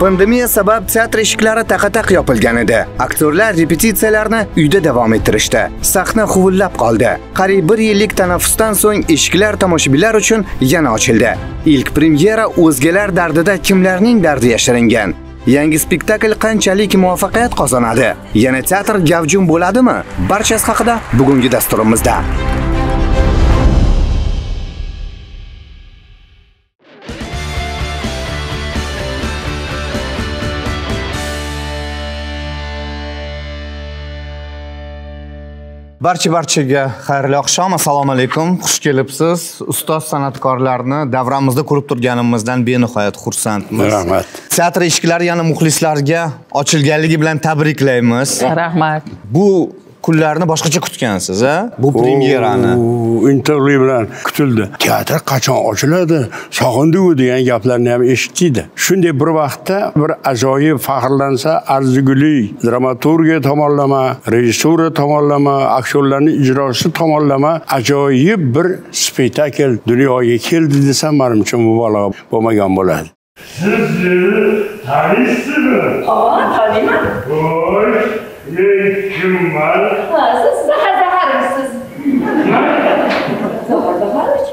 Pandemiya sabab teatr eshiklari taqa-taq yopilgan edi. Aktyorlar repetitsiyalarni uyda davom ettirishdi. Sahna huvullab qoldi. Qariyb 1 yillik tanaffusdan so'ng eshiklar tomoshabinlar uchun yana ochildi. Ilk premyera o'zgalar dardida kimlarning dardi yashiringan. Yangi spektakl qanchalik muvaffaqiyat qozonadi? Yana teatr gavjum bo'ladimi? Barchasi haqida bugungi dasturimizda. Barchaga xayrli oqshom, assalomu alaykum. Xush kelibsiz. Ustoz san'atkorlarni davramizda ko'rib turganimizdan benihoyat xursandmiz. Rahmat. Teatr eshiklari yana muxlislarga ochilganligi bilan tabriklaymiz. Rahmat. Bu kunlarni boshqacha kutgansiz, a? Bu premyerani. Intervyu bilan kutildi. Teatr qachon ochiladi? Sog'indik degan gaplarni ham eshitdik. Shunday bir vaqtda bir ajoyib faxrlansa arzigulik dramaturgiya tomonlama, rejissura tomonlama, aktyorlarning ijrosi tomonlama ajoyib bir spektakl dunyoga keldi desam, menimcha mubolag'a bo'lmagan bo'ladi. Siz tanisizmi? Taniyman. Xo'sh, men kimman? Siz Zaharmisiz? Zaharich.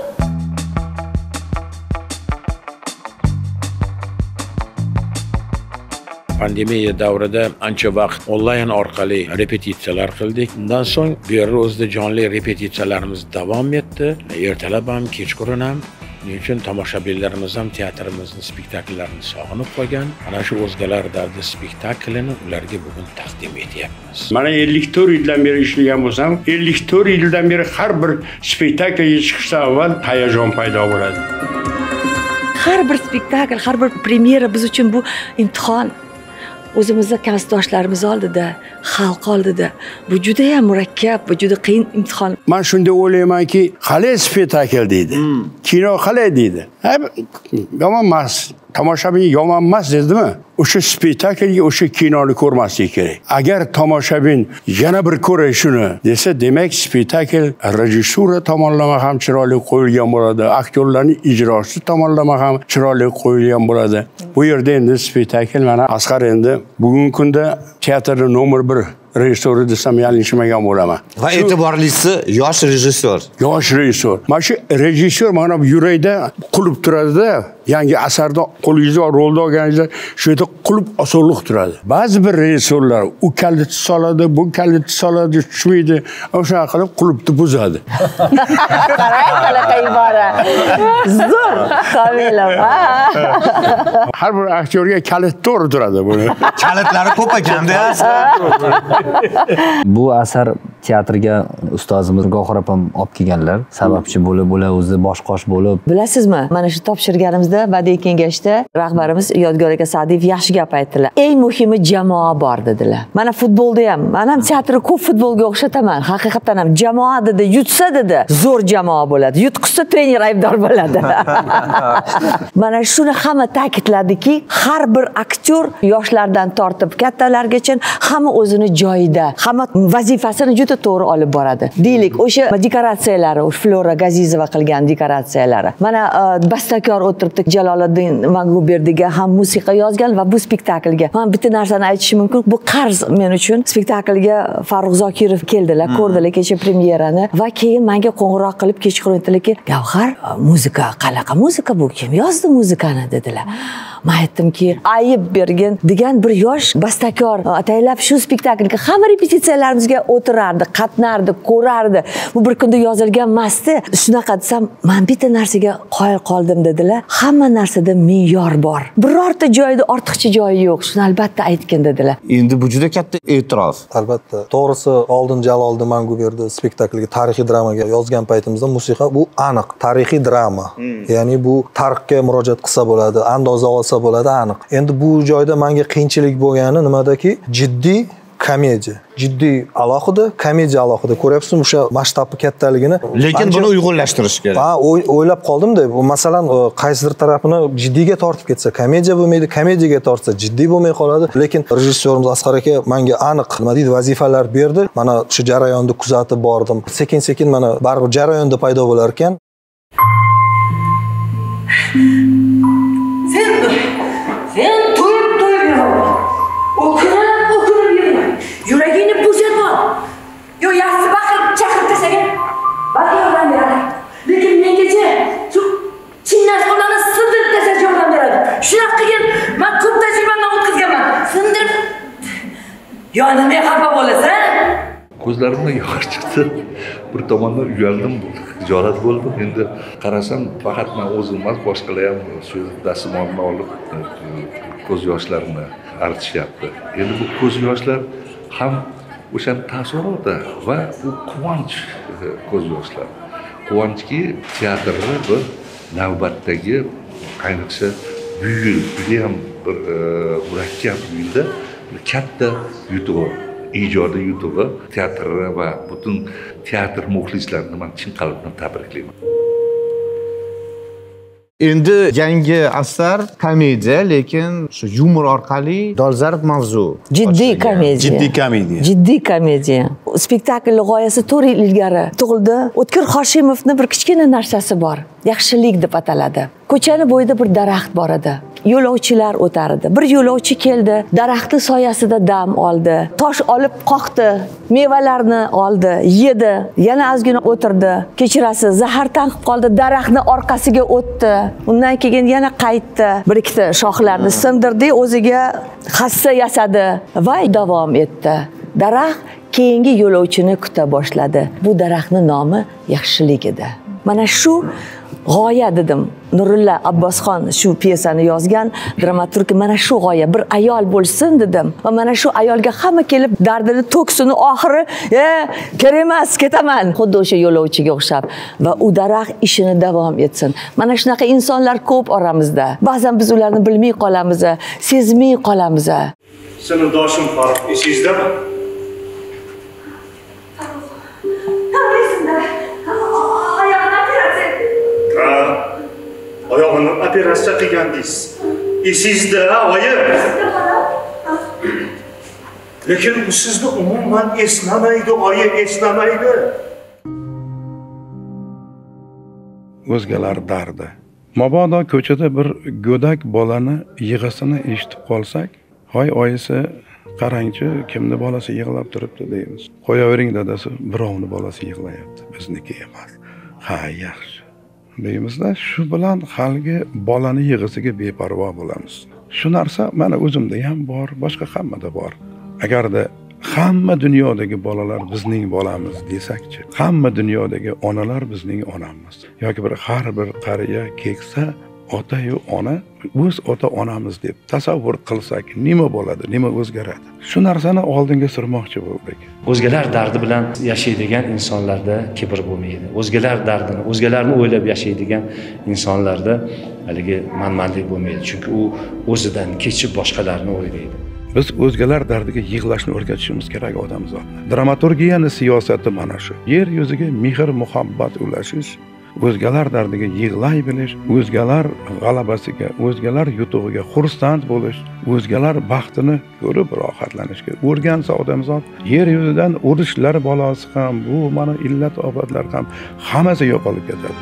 Pandemiya davrida ancha vaqt onlayn orqali repetitsiyalar qildik. Undan so'ng bu yerda o'zida jonli repetitsiyalarimiz davom etdi. Ertalab ham, kechqurun ham. Shuning uchun tomoshabinlarimiz ham teatrimizni, spektaklarini sog'inib qolgan. Ana shu o'zgalar dardi spektaklini ularga bugun taqdim etyapmiz. Mana 54 yildan beri ishlagan bo'lsam, 54 yildan beri har bir spektaklga chiqishdan avval hayajon paydo bo'ladi. Har bir spektakl, har bir premyera biz uchun bu imtihon. O'zimizda kasbdoshlarimiz oldida, xalq oldida bu juda ham murakkab, bu juda qiyin imtihon. Men shunday o'ylaymanki, qalay spektakl deydi. Kino qalay deydi. Yomon emas. Tomoshabin yomon emas dedimi? O'sha spektaklga o'sha kinoni ko'rmaslik kerak. Agar tomoshabin yana bir ko'ray shuni desa, demak spektakl rejissura tomonlama ham chiroyli qo'yilgan bo'ladi, aktyorlarning ijrosi tomonlama ham chiroyli qo'yilgan bo'ladi. Bu yerda endi spektakl mana Asqar endi bugungi kunda teatrda nomer 1 rejissor desam yanglishmagan bo'laman. Va e'tiborlisi yosh rejissor. Yosh rejissor. Mana shu rejissor mana bu yurakda qulib turadi-da. Yangi asarda qo'lingizga rolda olganingizda shu yerda qulib osonlik turadi. Ba'zi bir rejissorlar u kaliti soladi, bu kaliti soladi, tushmaydi. O'sha qilib qulibni buzadi. Qanaqa ibora. Zo'r. Qabilam. Har bir aktyorga kalit to'g'ri turadi buni. Kalitlari ko'p ekanda. Bu asar teatrga ustozimiz Gohir opam olib kelganlar. Sababchi bo'lib, o'zi boshqosh bo'lib. Bilasizmi? Mana shu topshirganimizda badiiy kengashda rahbarimiz Yodgor aka Sa'diyev yaxshi gap aytdilar. Eng muhimi jamoa bor dedilar. Mana futbolda ham, men ham teatrni ko'p futbolga o'xshataman. Haqiqatan ham jamoa dedi, yutsa dedi, zo'r jamoa bo'ladi. Yutqizsa trener aybdor bo'ladi. Mana shuni hamma ta'kidladiki, har bir aktyor yoshlardan tortib kattalargacha hamma o'zini joyida, hamma vazifasini juda to'g'ri olib boradi. Deylik, o'sha dekoratsiyalari, Flora Gazizova qilgan dekoratsiyalari. Mana bastakor o'tiribdi Jaloliddin Manguberdiga ham musiqa yozgan va bu spektaklga. Men bitta narsani aytishim mumkin. Bu qarz men uchun. Spektaklga Farruh Zokirov keldilar, ko'rdilar kecha premyerani va keyin menga qo'ng'iroq qilib kechqurun aytdilarki, "Gavhar, muzika, qanaqa muzika bu? Kim yozdi muzikani?" dedilar. Men aytdimki, ayib bergin degan bir yosh bastakor ataylab shu spektaklga hamma repetitsiyalarimizga o'tirardi, qatnardi, ko'rardi. Bu bir kunda yozilgan emasdi. Shunaqa desam, men bitta narsaga qoyil qoldim dedilar. Hamma narsada me'yor bor. Birorta joyda ortiqcha joyi yo'q. Shuni albatta aytgan dedilar. Endi bu juda katta e'tirof. Albatta. To'g'risi, oldin Jaloliddin Manguberdi spektaklga tarixiy dramaga yozgan paytimizda musiqa bu aniq tarixiy drama. Ya'ni bu tarixga murojaat qilsa bo'ladi, andoza olsa bo'ladi aniq. Endi bu joyda menga qiyinchilik bo'lgani nimadaki, jiddiy komediya. Jiddiy alohida, komediya alohida. Ko'ryapsizmi o'sha masshtabi kattaligini? Lekin buni uyg'unlashtirish kerak. Ha, o'ylab qoldim-da. Bu masalan, qaysidir tarafini jiddiyga tortib ketsa, komediya bo'lmaydi, komediyaga tortsa jiddiy bo'lmay qoladi. Lekin rejissyorimiz Asqar aka menga aniq nima deydi, vazifalar berdi. Mana shu jarayonni kuzatib bordim. Sekin-sekin mana baribir jarayonda paydo bo'lar ekan. Sen turib Yo, nima xafa bo'lasan? Ko'zlarimdan yosh chiqdi. Bir tomondan uyaldim, xijolat bo'ldim. Endi qarasam, faqat men o'zim emas, boshqalar ham shu dastimolni olib ko'z yoshlarini artishyapti. Endi bu ko'z yoshlar ham o'sha taassuroti va u quvonch ko'z yoshlar. Quvonchki teatrda bir navbatdagi ayniqsa bu yil judayam bir murakkab yilda katta yutug'i, ijodiy yutug'i teatrga va butun teatr muxlislarini men chin qalbdan tabriklayman. Endi yangi asar komediya, lekin shu yumor orqali dolzarb mavzu. Jiddiy komediya. Jiddiy komediya. Spektakl g'oyasi 4 yil ilgari tug'ildi. O'tkir Hoshimovning bir kichkina narsasi bor. Yaxshilik deb ataladi. Ko'chani bo'yida bir daraxt bor edi. Yo'lovchilar o'tar edi. Bir yo'lovchi keldi, daraxtni soyasida dam oldi. Tosh olib qoqdi, mevalarni oldi, yedi, yana ozgina o'tirdi. Kechirasiz, zahar tanqib qoldi, daraxtni orqasiga o'tdi. Undan keyin yana qaytdi. Bir ikkita shoxlarni sindirdi, o'ziga hassa yasadi va davom etdi. Daraxt keyingi yo'lovchini kuta boshladi. Bu daraxtning nomi yaxshilik edi. Mana shu g'oya dedim. Nurulla Abbosxon shu piyesani yozgan dramaturg mana shu g'oya bir ayol bo'lsin dedim. Va mana shu ayolga hamma kelib dardini to'ksin, oxiri kerak emas, ketaman. Xuddi o'sha yo'lovchiga o'xshab va u daraxt ishini davom etsin. Mana shunaqa insonlar ko'p oramizda. Ba'zan biz ularni bilmay qolamiz, sezmay qolamiz. Sinfdoshim Farruh, esingizdami? Oyog'ini operatsiya qilgandingiz. Esingizda, oyim. Lekin u sizni umuman eslamaydi, oyim eslamaydi. O'zgalar dardi. Mabodo ko'chada bir go'dak bolani yig'isini eshitib qolsak, "Hoy oyisi, qarangchi, kimni bolasi yig'lab turibdi" deymiz. "Qo'yavering dadasi, birovni bolasi yig'layapti, bizniki emas." "Ha, yaxshi" deymizda, shu bilan haligi bolani yig'isiga beparvo bo'lamiz. Shu narsa mana o'zimda ham bor, boshqa hammada bor. Agarda hamma dunyodagi bolalar bizning bolamiz desakchi, hamma dunyodagi onalar bizning onamiz yoki har bir qariya keksa ota-yu ona o'z ota-onamiz deb tasavvur qilsak, nima bo'ladi, nima o'zgaradi? Shu narsani oldinga surmoqchi bo'ldik. O'zgalar dardi bilan yashaydigan insonlarda kibr bo'lmaydi. O'zgalar dardini, o'zgalarni o'ylab yashaydigan insonlarda haligi manmanlik bo'lmaydi. Chunki u o'zidan kechib boshqalarni o'ylaydi. Biz o'zgalar dardiga yig'lashni o'rgatishimiz kerak odamzodni. Dramaturgiyani siyosati mana shu. Yer yuziga mehr, muhabbat ulashish, o'zgalar dardiga yig'lay bilish, o'zgalar g'alabasiga, o'zgalar yutug'iga xursand bo'lish, o'zgalar baxtini ko'rib rohatlanishga o'rgansa odamzod, yer yuzidan urushlar balosi ham, bu mana illat ofatlar ham hammasi yo'qolib ketadi.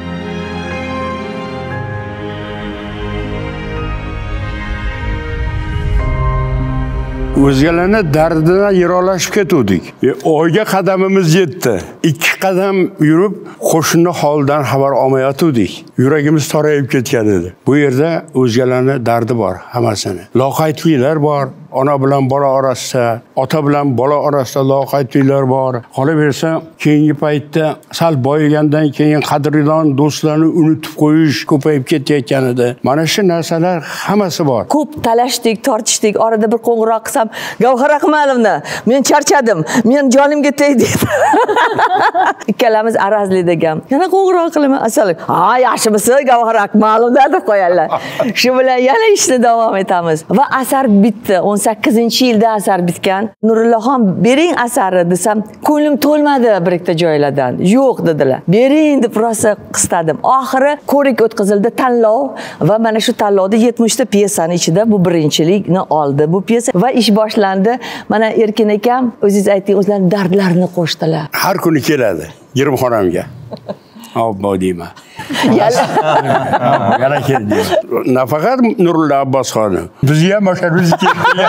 O'zgalarning dardidan yiroqlashib ketdik. Oyga qadamimiz yetdi. 2 qadam yurib, qo'shni holdan xabar olmayotdik. Yuragimiz torayib ketgan edi. Bu yerda o'zgalarning dardi bor, hammasini. Loqaydliklar bor, ona bilan bola orasida, ota bilan bola orasida loqaydliklar bor. Qolaversa, keyingi paytda sal boyigandan keyin qadrdon do'stlarni unutib qo'yish ko'payib ketayotgan edi. Mana shu narsalar hammasi bor. Ko'p talashdik, tortishdik. Orada bir qo'ng'iroq qilsam, "Gavhar Akmalovna, men charchadim, men jonimga tegdi." Ikkalamiz arazli degan. Yana qo'ng'iroq qilaman, "Assalomu alaykum. Ha, yaxshimisiz, Gavhar Akmalovna?" deb qo'yadilar. Shu bilan yana ishni davom etamiz. Va asar bitdi. 18-yilda asar bitgan. Nurullaxon, "Bering asarni" desam, ko'nglim to'lmadi bir ikkita joylardan. "Yo'q" dedilar. "Bering" deb rosa qistadim. Oxiri ko'rik o'tkazildi, tanlov va mana shu tanlovda 70 ta piyesani ichida bu birinchilikni oldi. Bu piyesa va ish boshlandi. Mana Erkin akam, o'zingiz ayting, o'zlarining dardlarini qo'shdilar. Har kuni keladi Girimxonamga. Obbo deyman. Yana keldi. Nafaqat Nurulla Abbosxon. Bizga ham o'sha o'zi keldi.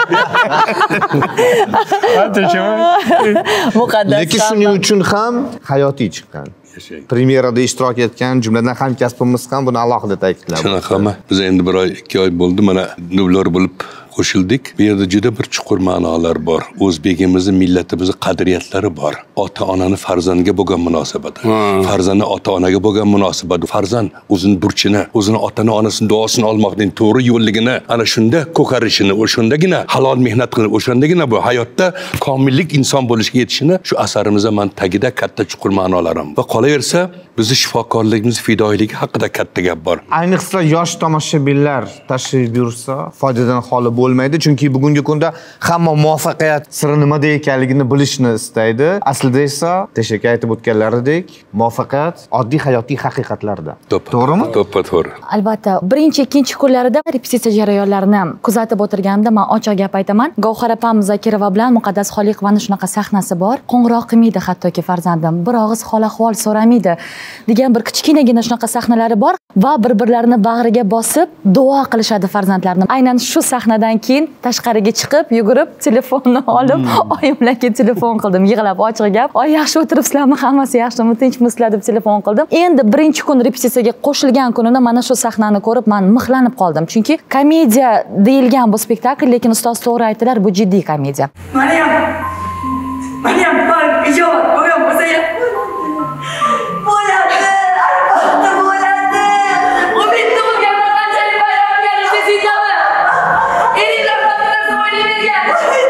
Muqaddas. Lekin shuning uchun ham hayotiy chiqqan. Premyerada ishtirok etgan, jumladan hamkasbimiz ham buni alohida ta'kidladi. Shunaqami? Biz endi 1 oy, 2 oy bo'ldi mana dublyor bo'lib qo'shildik. Bu yerda juda bir chuqur ma'nolar bor. O'zbegimizning, millatimizning qadriyatlari bor. Ota-onani farzandga bo'lgan munosabati. Farzandni ota-onaga bo'lgan munosabati. Farzand o'zining burchini, o'zini otani onasining duosini olmoqning to'g'ri yo'lligini ana shunda ko'karishini, o'shandagina halol mehnat qilib, o'shandagina bu hayotda komillik inson bo'lishga yetishini shu asarimizda men tagida katta chuqur ma'nolarim. Va qolaversa, bizni shifokorligimiz, fidoyiligi haqida katta gap bor. Ayniqsa yosh tomoshabinlar tashrif buyursa foydadan xoli bo'lmaydi, chunki bugungi kunda hamma muvaffaqiyat siri nimada ekanligini bilishni istaydi. Aslida esa Teshaka aytib o'tganlaridek, muvaffaqiyat oddiy hayotiy haqiqatlarda. To'g'rimi? To'g'ri. Albatta, birinchi, ikkinchi kunlarida repetitsiya jarayonlarini kuzatib o'tirganimda men ochiq gap aytaman. Gavhar opam Zakirova bilan Muqaddas Xoliqovaning shunaqa sahnasi bor. Qo'ng'iroq qilmaydi hattoki farzandim, bir og'iz hol-ahvol so'ramaydi degan bir kichkinagina shunaqa sahnalari bor va bir-birlarini bag'riga bosib duo qilishadi farzandlarni. Aynan shu sahnadan keyin tashqariga chiqib, yugurib, telefonni olib, oyimlarga telefon qildim, yig'lab ochiq gap. "Oy, yaxshi o'tiribsizlarmi? Hammasi yaxshimi? Tinchmisizlar?" deb telefon qildim. Endi birinchi kun repetitsiyaga qo'shilgan kunida mana shu sahnani ko'rib, men mixlanib qoldim. Chunki komediya deyilgan bu spektakl, lekin ustoz to'g'ri aytdilar, bu jiddiy komediya. Maryam, bak, ijobat, bo'lgan bo'lsa bo'ladi, albatta bo'ladi. Umid tug'ilgandan qanchalik bayram kelishdi sizlarmi? Eringlar bilan o'ylayvergan.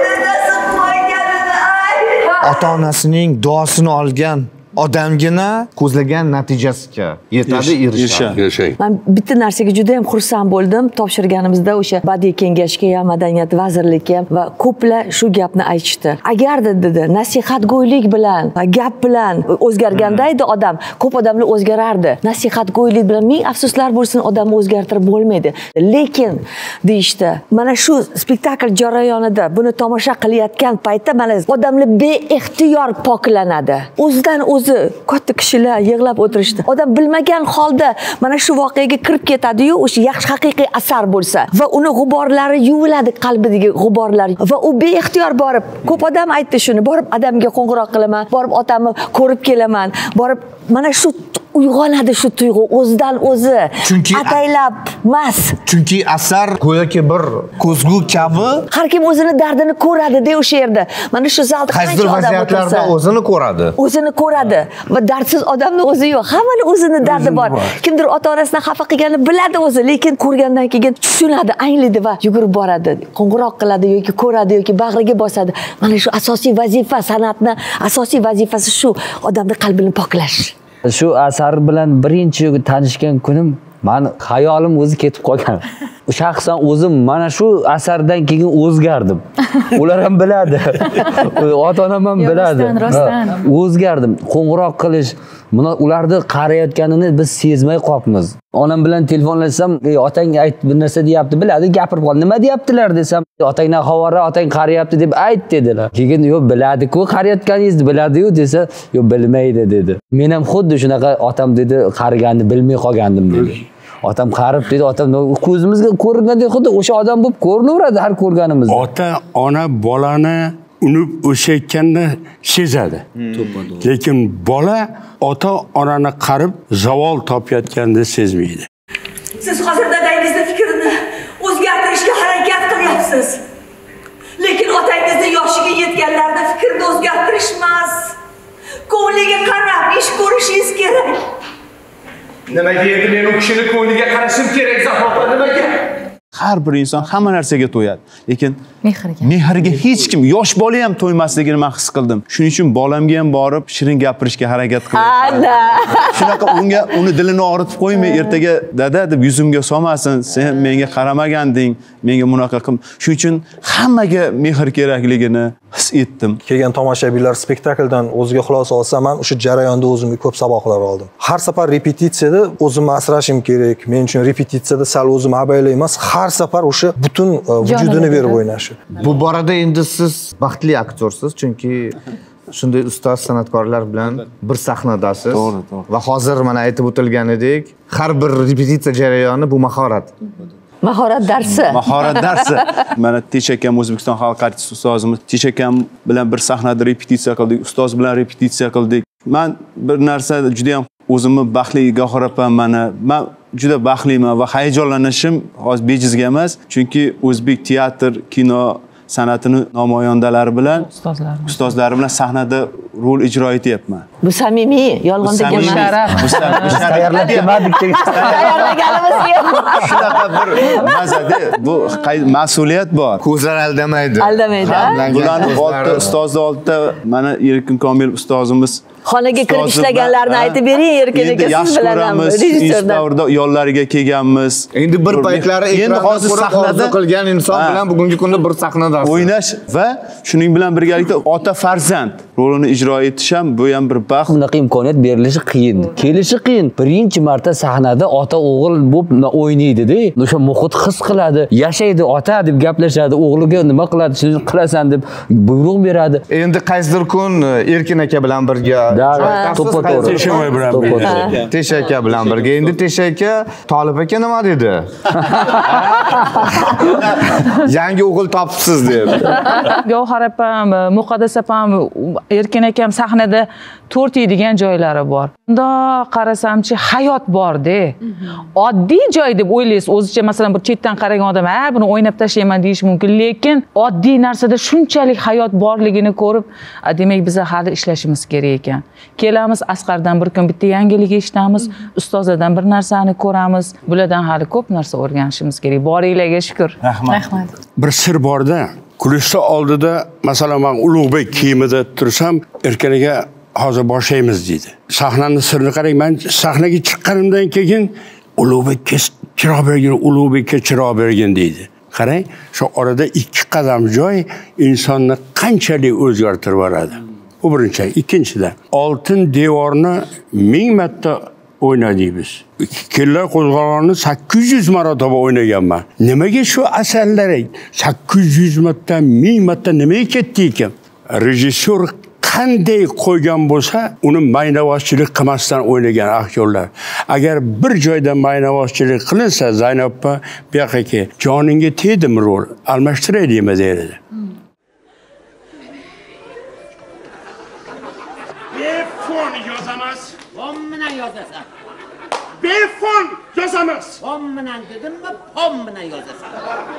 Ota-onasining duosini olgan odamgina ko'zlagan natijasiga yetadi, erishadi. Men bitta narsaga juda ham xursand bo'ldim. Topshirganimizda o'sha badiiy kengashga ham, madaniyat vazirligiga ham va ko'plar shu gapni aytishdi. Agar dedi, nasihatgo'ylik bilan, gap bilan o'zgarganda edi odam, ko'p odamlar o'zgarardi. Nasihatgo'ylik bilan ming afsuslar bo'lsin, odamni o'zgartirib bo'lmaydi. Lekin deyishdi, mana shu spektakl jarayonida buni tomosha qilayotgan paytda mana odamlar beixtiyor poklanadi. O'zidan o'zi katta kishilar yig'lab o'tirishdi. Odam bilmagan holda mana shu voqeaga kirib ketadi-yu, o'sha yaxshi haqiqiy asar bo'lsa va uni g'uborlari yuviladi, qalbidagi g'uborlar va u beixtiyor borib, ko'p odam aytdi shuni, borib odamga qo'ng'iroq qilaman, borib otamni ko'rib kelaman, borib mana shu uyg'onadi shu tuyg'u o'zidan o'zi. Chunki ataylab emas. Chunki asar go'yoki bir ko'zgu kabi har kim o'zini dardini ko'radi-da o'sha yerda. Mana shu zalda qancha odam o'tirsa, o'zini ko'radi. O'zini ko'radi va dardsiz odamning o'zi yo'q. Hammani o'zini dardi bor. Kimdir ota-onasidan xafa qilganini biladi o'zi, lekin ko'rgandan keyin tushunadi, anglaydi va yugurib boradi, qo'ng'iroq qiladi yoki ko'radi yoki bag'riga bosadi. Mana shu asosiy vazifa, san'atning asosiy vazifasi shu, odamning qalbini poklash. Shu asar bilan birinchi tanishgan kunim men xayolim o'zi ketib qolgan. Shaxsan o'zim mana shu asardan keyin o'zgardim. Ular ham biladi. Ota-onam ham biladi. O'zgardim. Qo'ng'iroq qilish, ularni qarayotganini biz sezmay qolibmiz. Onam bilan telefonlashsam, otang bir narsa deyapti, biladi, gapirib qol. Nima deyaptilar desam, otangdan xavora, otang qarayapti deb ayt dedilar. Keyin yo'q, biladi-ku, qarayotganingizni biladi-yu desa, yo'q, bilmaydi dedi. Men ham xuddi shunaqa otam dedi, qariganini bilmay qolgandim dedi. Otam qarib dedi, otam ko'zimizga ko'ringandek xuddi o'sha odam bo'lib ko'rinaveradi har ko'rganimizda. Ota-ona bolani unib o'sayotganda sezadi. Lekin bola ota-onani qarib zavol topayotganda sezmaydi. Siz hozir dadangizning fikrini o'zgartirishga harakat qilyapsiz. Lekin otangizning yoshiga yetganlarning fikrini o'zgartirish emas. Ko'ngliga qarab ish ko'rishingiz kerak. Nimaga endi men u kishini ko'ngliga qarashim kerak, Zahro? Nimaga? Har bir inson hamma narsaga to'yadi, lekin mehrga hech kim, yosh bola ham to'ymasligini men his qildim. Shuning uchun bolamga ham borib shirin gapirishga harakat qilyapman. Shunaqa uni dilini og'ritib qo'ymay, ertaga dada deb yuzimga solmasin, sen menga qaramaganding, menga bunaqa qil. Shuning uchun hammaga mehr kerakligini his etdim. Kelgan tomoshabinlar spektakldan o'ziga xulosa olsa, men o'sha jarayonda o'zimga ko'p saboqlar oldim. Har safar repetitsiyada o'zimni asrashim kerak. Men uchun repetitsiyada sal o'zim abayli emas, har safar o'sha butun vujudini berib o'ynashi. Bu borada endi siz baxtli aktyorsiz, chunki shunday ustoz san'atkorlar bilan bir sahnadasiz. Va hozir mana aytib o'tilganidek, har bir repetitsiya jarayoni bu mahorat. Mahorat darsi. Mahorat darsi. Mana Teshakam, O'zbekiston xalq artisti ustozimiz Teshakam bilan bir sahnada repetitsiya qildik, ustoz bilan repetitsiya qildik. Men bir narsa juda ham o'zimni baxtli Gavhar opam men juda baxtliman va hayajonlanishim hozir bejizga emas, chunki o'zbek teatr, kino san'atini namoyandalari bilan, ustozlari bilan sahnada rol ijro etyapman. Bu samimiy, yolg'on degan emas. Bu tayyorlab kelmadik. Tayyorlaganimiz Shunaqa bir mazada, bu mas'uliyat bor. Ko'zlar aldamaydi. Aldamaydi. Bularni oldida ustozni oldida mana Erkin Komil ustozimiz xonaga kirib ishlaganlarni aytib bering, Erkin aka, siz bilan ham rejissyorda yollariga kelganmiz. Endi bir paytlar endi hozir sahnada qilgan inson bilan bugungi kunda bir sahnada o'ynash va shuning bilan birgalikda ota farzand rolini ijro etish ham bu ham bir baxt. Bunaqa imkoniyat berilishi qiyin, kelishi qiyin. Birinchi marta sahnada ota o'g'il bo'lib o'ynaydi-da. O'sha muhit his qiladi, yashaydi, ota deb gaplashadi, o'g'liga nima qiladi, shuni qilasan deb buyruq beradi. Endi qaysidir kun Erkin aka bilan birga Tesh aka bilan birga. Endi Tesh aka Tolib aka nima dedi? Yangi o'g'il topibsiz deb. Gavhar opam, Muqaddas opam, Erkin akam sahnada to'rtiydigan joylari bor. Unda qarasamchi hayot bor-da. Oddiy joy deb o'ylaysiz. O'zicha masalan bir chetdan qaragan odam, "Ha, buni o'ynab tashlayman" deyish mumkin, lekin oddiy narsada shunchalik hayot borligini ko'rib, demak biz hali ishlashimiz kerak ekan. Kelamiz, Asqardan bir kun bitta yangilik eshitamiz, ustozlardan bir narsani ko'ramiz. Bulardan hali ko'p narsa o'rganishimiz kerak. Boringlarga shukr. Rahmat. Bir sir bor-da. Kulishda oldida, masalan, men Ulug'bek kiyimida tursam, Erkinaga hozir boshlaymiz deydi. Sahnaning sirini qarang, men sahnaga chiqqanimdan keyin Ulug'bekka chiroq bergin, Ulug'bekka chiroq bergin deydi. Qarang, shu orada 2 qadam joy insonni qanchalik o'zgartirib yuboradi. Bu birinchi. Ikkinchidan, oltin devorni 1000 marta o'ynadik biz. Kellar qo'zg'olonni 800 marotaba o'ynaganman. Nimaga shu asarlar 800 marta, 1000 marta nimaga ketdi ekan? Rejissyor qanday qo'ygan bo'lsa, uni maynavozchilik qilmasdan o'ynagan aktyorlar. Agar bir joyda maynavozchilik qilinsa, Zaynabpa bu yoqqa joningga tegdimi rol, almashtiray deymi deydi. Befon yozamas. Pom bilan yozasan. Befon yozamas. Pom bilan dedimmi? Pom bilan yozasan.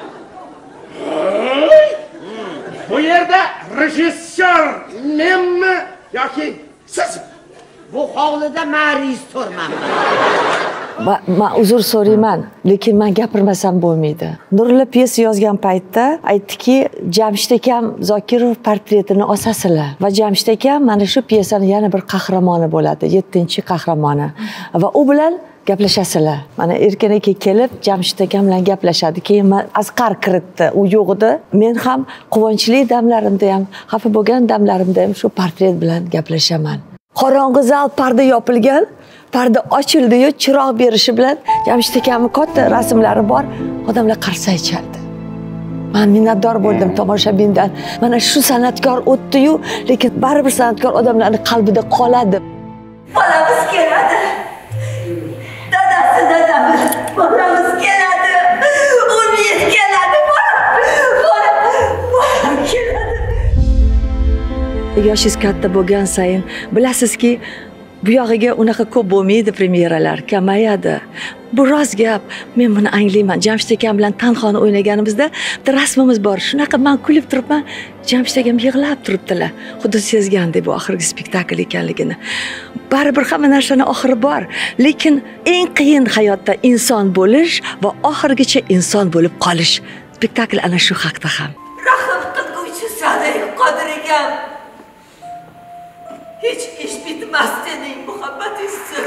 Bu yerda rejissyor menmi yoki siz? Bu hovlida rejissyorman. Men uzr so'rayman, lekin men gapirmasam bo'lmaydi. Nurli pyesa yozgan paytda aytdiki, Jamshid akam Zokirov portretini osasizlar va Jamshid akam mana shu pyesani yana bir qahramoni bo'ladi, 7-qahramoni. Va u bilan gaplashasizlar. Mana Erkin aka kelib Jamshid akam bilan gaplashadi. Keyin Asqar kiritdi, u yo'q edi. Men ham quvonchli damlarimda ham, xafa bo'lgan damlarimda ham shu portret bilan gaplashaman. Qorong'i zal, parda yopilgan, parda ochildi-yu, chiroq berishi bilan Jamshid akamning katta rasmlari bor, odamlar qarsak chaldi. Men minnatdor bo'ldim tomoshabindan. Mana shu san'atkor o'tdi-yu, lekin baribir san'atkor odamlarning qalbida qoladi. Bolamiz keladi. Dadasi, bolamiz keladi. Umid keladi. Bolam keladi. Yoshingiz katta bo'lgan sayin bilasizki, bu yog'iga unaqa ko'p bo'lmaydi, premyeralar kamayadi. Bu rost gap. Men buni anglayman. Jamshid akam bilan tanxoni o'ynaganimizda bitta rasmimiz bor. Shunaqa men kulib turibman, Jamshid akam yig'lab turibdilar. Xuddi sezgandek bu oxirgi spektakl ekanligini. Baribir hamma narsaning oxiri bor, lekin eng qiyin hayotda inson bo'lish va oxirgacha inson bo'lib qolish. Spektakl ana shu haqda ham. Rahim qilguvchi Sadiq Qodir akam. Hech ish bitmas sening muhabbatingsiz.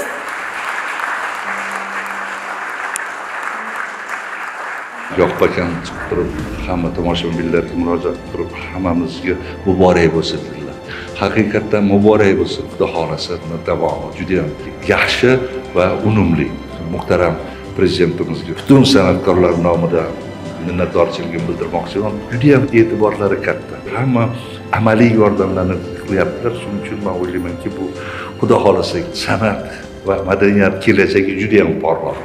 Yoqbakan chiqib turib, hamma tomoshabinlarga murojaat qilib, hammamizga muborak bo'lsin dedilar. Haqiqatdan muborak bo'lsin. Xudo xolasa davomi juda ham yaxshi va unumli. Muhtaram prezidentimizga butun san'atkorlar nomidan minnatdorchiligimni bildirmoqchiman. Juda ham e'tiborlari katta. Hamma amaliy yordamlarni qilyaptilar. Shuning uchun men o'ylaymanki, bu Xudo xolasa san'at va madaniyat kelajagi juda ham porloq.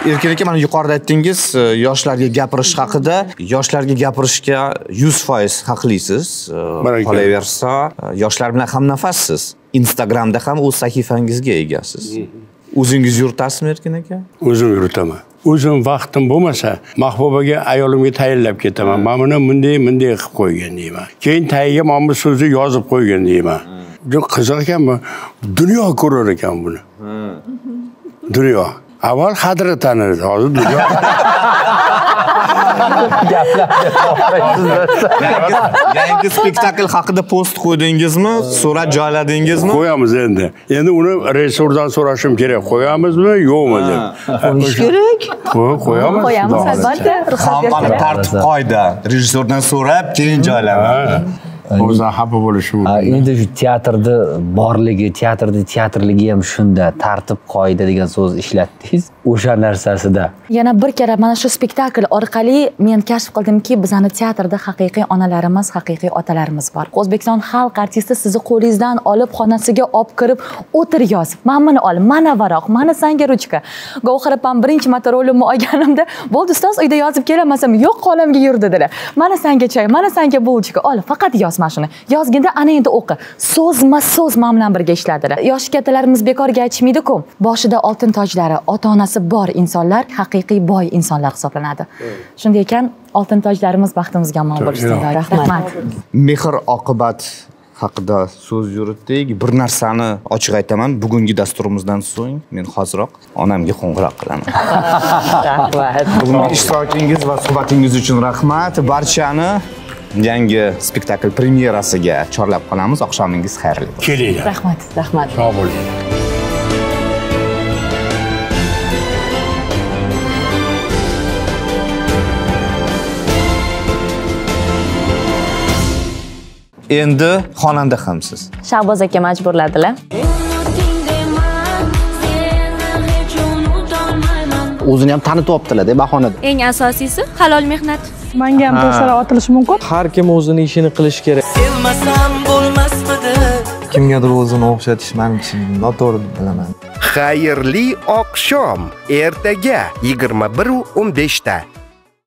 Erkin aka, mana yuqorida aytdingiz, yoshlarga gapirish haqida. Yoshlarga gapirishga 100% haqlisiz. Qolaversa, yoshlar bilan ham nafassiz. Instagramda ham o'z sahifangizga egasiz. O'zingiz yuritasizmi, Erkin aka? O'zim yuritaman. O'zim vaqtim bo'lmasa, Mahbubaga ayolimga tayinlab ketaman. Men buni bunday qilib qo'ygan deyman. Keyin tagiga mana bu so'zni yozib qo'ygan deyman. Juda qiziq ekan bu. Dunyo ko'rar ekan buni. Dunyo. Avval qadri tanirdi, hozir dunyo. Yangi spektakl haqida post qo'ydingizmi? Surat joyladingizmi? Qo'yamiz endi. Endi uni rejissordan so'rashim kerak. Qo'yamizmi, yo'qmi deb. Qo'yish kerak. Qo'yamiz. Qo'yamiz albatta. Ruxsat Hamma tartib qoida. Rejissordan so'rab, keyin joylayman. O'zi xafa bo'lishi mumkin. Endi shu teatrda borligi, teatrligi ham shunda tartib qoida degan so'z ishlatdingiz. O'sha narsasida. Yana bir kira mana shu spektakl orqali men kashf qildimki, bizning teatrda haqiqiy onalarimiz, haqiqiy otalarimiz bor. O'zbekiston xalq artisti sizni qo'lingizdan olib xonasiga olib kirib o'tir yozib. Mana buni ol, mana varoq, mana sanga ruchka. Gavhar opam birinchi marta rolimni olganimda, bo'ldi ustoz uyda yozib kelamasam, yo'q qo'limga yur dedilar. Mana sanga choy, mana sanga bulchka, ol, faqat yoz mana shuni. Yozganda ana endi o'qi. So'zma-so'z men bilan birga ishladilar. Yosh kattalarimiz bekorga aytishmaydi-ku. Boshida oltin tojlari, ota-onasi bor insonlar haqiqiy boy insonlar hisoblanadi. Shunday ekan, oltin tojlarimiz baxtimizga omon bo'lsin. Rahmat. Mehr oqibat haqida so'z yuritdik. Bir narsani ochiq aytaman, bugungi dasturimizdan so'ng men hoziroq onamga qo'ng'iroq qilaman. Rahmat. Bugun ishtirokingiz va suhbatingiz uchun rahmat. Barchani yangi spektakl premyerasiga chorlab qolamiz. Oqshomingiz xayrli bo'lsin. Kelinglar. Rahmat. Rahmat. Sog' bo'ling. Endi xonanda hamsiz. Shahboz aka majburladilar. O'zini ham tanityaptilar-da bahonada. Eng asosiysi halol mehnat. Menga ham to'shalar otilishi mumkin. Har kim o'zini ishini qilish kerak. Sevmasam bo'lmasmidi? Kimgadir o'zini o'xshatish men uchun noto'g'ri deb bilaman. Xayrli oqshom ertaga 21:15 da.